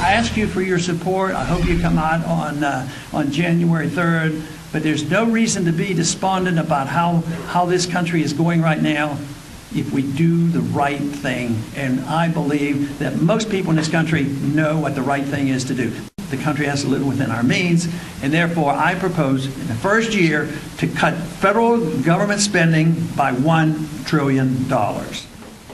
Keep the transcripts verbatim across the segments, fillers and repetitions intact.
I ask you for your support. I hope you come out on uh, on January third. But there's no reason to be despondent about how, how this country is going right now if we do the right thing. And I believe that most people in this country know what the right thing is to do. The country has to live within our means, and therefore I propose in the first year to cut federal government spending by one trillion dollars.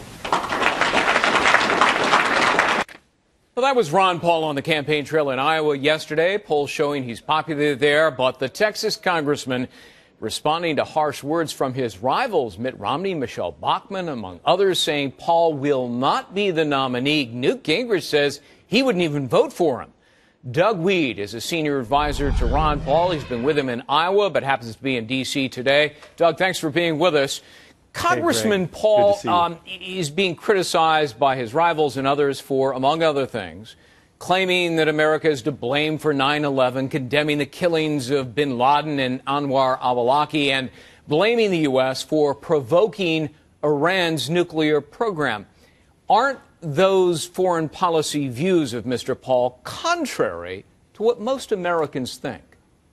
Well, that was Ron Paul on the campaign trail in Iowa yesterday. Polls showing he's popular there, but the Texas congressman responding to harsh words from his rivals, Mitt Romney, Michelle Bachmann, among others, saying Paul will not be the nominee. Newt Gingrich says he wouldn't even vote for him. Doug Weed is a senior advisor to Ron Paul. He's been with him in Iowa, but happens to be in D C today. Doug, thanks for being with us. Congressman hey, Paul um, is being criticized by his rivals and others for, among other things, claiming that America is to blame for nine eleven, condemning the killings of bin Laden and Anwar al-Awlaki, and blaming the U S for provoking Iran's nuclear program. Aren't those foreign policy views of Mister Paul contrary to what most Americans think?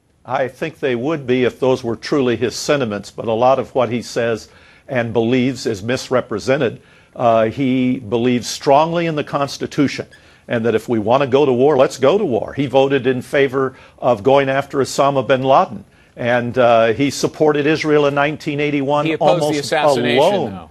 I think they would be if those were truly his sentiments, but a lot of what he says and believes is misrepresented. Uh, he believes strongly in the Constitution, and that if we want to go to war, let's go to war. He voted in favor of going after Osama bin Laden, and uh, he supported Israel in nineteen eighty-one he opposed almost the assassination, alone. Though.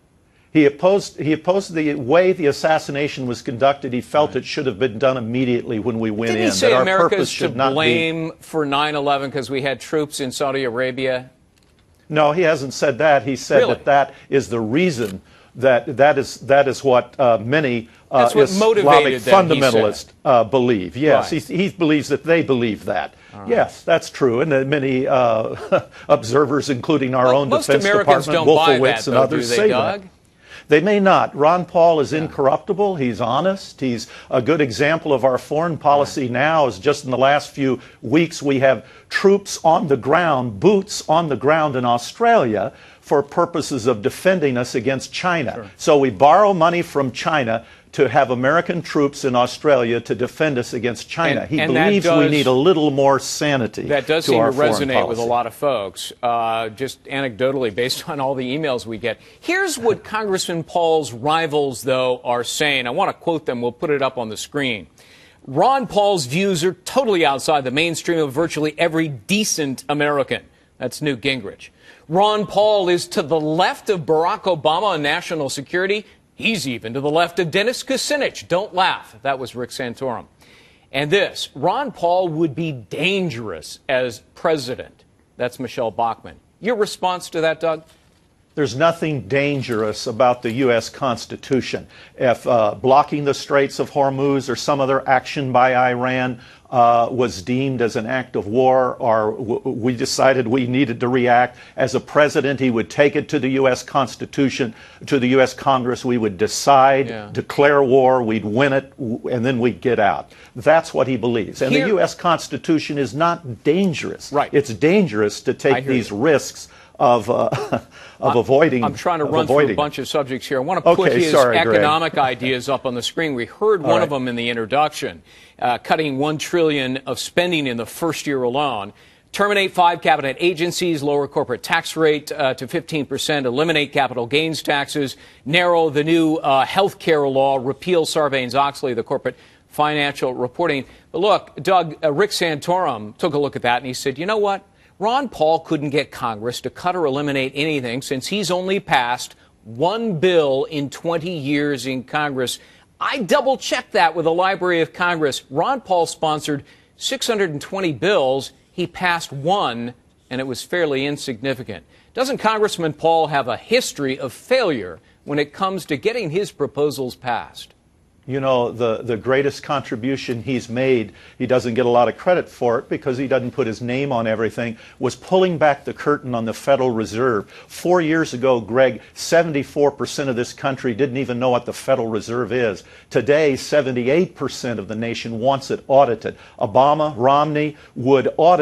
He opposed, he opposed the way the assassination was conducted. He felt right. It should have been done immediately when we went Didn't in. he say that our America's purpose to should not blame be... for nine eleven because we had troops in Saudi Arabia? No, he hasn't said that. He said really? that that is the reason that that is that is what uh, many uh, That's what Islamic motivated them, fundamentalists uh, believe. Yes, right. he, he believes that they believe that. Right. Yes, that's true, and uh, many uh, observers, including our well, own most Defense Americans Department, don't buy Wolfowitz, that, and though, others do they, say Doug? that. They may not. Ron Paul is yeah. incorruptible. He's honest. He's a good example of our foreign policy right. now. Is just in the last few weeks we have troops on the ground, boots on the ground in Australia for purposes of defending us against China. Sure. So we borrow money from China to have American troops in Australia to defend us against China. And, he and believes does, we need a little more sanity. That does to seem our to resonate with a policy. lot of folks, uh, just anecdotally based on all the emails we get. Here's what Congressman Paul's rivals, though, are saying. I want to quote them. We'll put it up on the screen. Ron Paul's views are totally outside the mainstream of virtually every decent American. That's Newt Gingrich. Ron Paul is to the left of Barack Obama on national security. He's even to the left of Dennis Kucinich. Don't laugh. That was Rick Santorum. And this, Ron Paul would be dangerous as president. That's Michelle Bachmann. Your response to that, Doug? There's nothing dangerous about the U S Constitution. If uh, blocking the Straits of Hormuz or some other action by Iran uh, was deemed as an act of war, or w we decided we needed to react, as a president, he would take it to the U S Constitution, to the U S Congress. We would decide, yeah. declare war, we'd win it, and then we'd get out. That's what he believes. And Here, the U S Constitution is not dangerous. Right. It's dangerous to take these you. risks of uh, of I'm, avoiding. I'm trying to run avoiding. through a bunch of subjects here. I want to okay, put his sorry, economic Greg. ideas up on the screen. We heard All one right. of them in the introduction, uh, cutting one trillion dollars of spending in the first year alone. Terminate five cabinet agencies, lower corporate tax rate uh, to fifteen percent, eliminate capital gains taxes, narrow the new uh, health care law, repeal Sarbanes-Oxley, the corporate financial reporting. But look, Doug, uh, Rick Santorum took a look at that and he said, you know what? Ron Paul couldn't get Congress to cut or eliminate anything since he's only passed one bill in twenty years in Congress. I double-checked that with the Library of Congress. Ron Paul sponsored six hundred twenty bills. He passed one, and it was fairly insignificant. Doesn't Congressman Paul have a history of failure when it comes to getting his proposals passed? You know, the, the greatest contribution he's made, he doesn't get a lot of credit for it because he doesn't put his name on everything, was pulling back the curtain on the Federal Reserve. Four years ago, Greg, seventy-four percent of this country didn't even know what the Federal Reserve is. Today, seventy-eight percent of the nation wants it audited. Obama, Romney would audit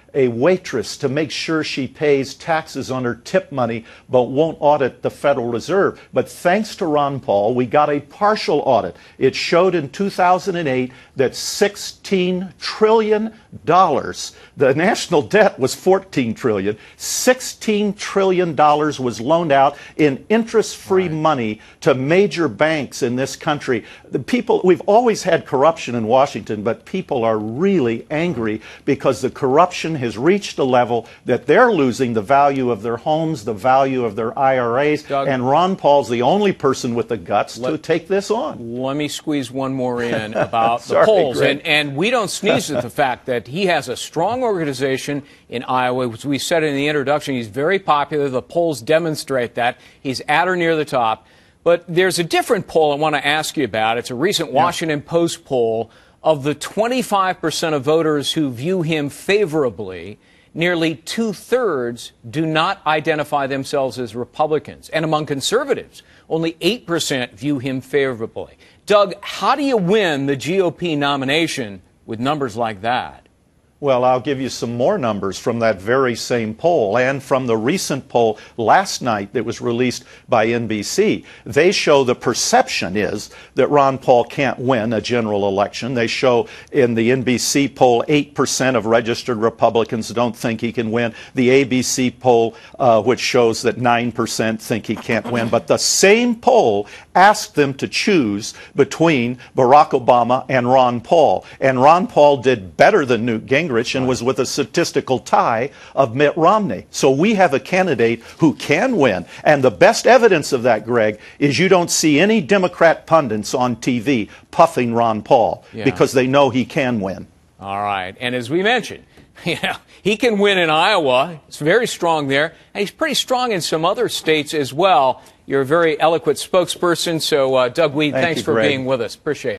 a waitress to make sure she pays taxes on her tip money but won't audit the Federal Reserve. But thanks to Ron Paul, we got a partial audit. It showed in two thousand eight that sixteen trillion dollars, the national debt was fourteen trillion dollars, sixteen trillion dollars was loaned out in interest-free right. money to major banks in this country. The people, we've always had corruption in Washington, but people are really angry because the corruption has reached a level that they're losing the value of their homes, the value of their I R As, Doug, and Ron Paul's the only person with the guts let, to take this on. Let me squeeze one more in about Sorry, the polls. Greg. And, and we don't sneeze at the fact that he has a strong organization in Iowa. As we said in the introduction, he's very popular. The polls demonstrate that. He's at or near the top. But there's a different poll I want to ask you about. It's a recent Washington yeah. Post poll. Of the twenty-five percent of voters who view him favorably, nearly two-thirds do not identify themselves as Republicans. And among conservatives, only eight percent view him favorably. Doug, how do you win the G O P nomination with numbers like that? Well, I'll give you some more numbers from that very same poll and from the recent poll last night that was released by N B C. They show the perception is that Ron Paul can't win a general election. They show in the N B C poll eight percent of registered Republicans don't think he can win. The A B C poll, uh, which shows that nine percent think he can't win. But the same poll asked them to choose between Barack Obama and Ron Paul. And Ron Paul did better than Newt Gingrich and was with a statistical tie of Mitt Romney. So we have a candidate who can win. And the best evidence of that, Greg, is you don't see any Democrat pundits on T V puffing Ron Paul yeah. because they know he can win. All right. And as we mentioned, you know, he can win in Iowa. It's very strong there. And he's pretty strong in some other states as well. You're a very eloquent spokesperson. So, uh, Doug Weed, Thank thanks you, for Greg. being with us. Appreciate it.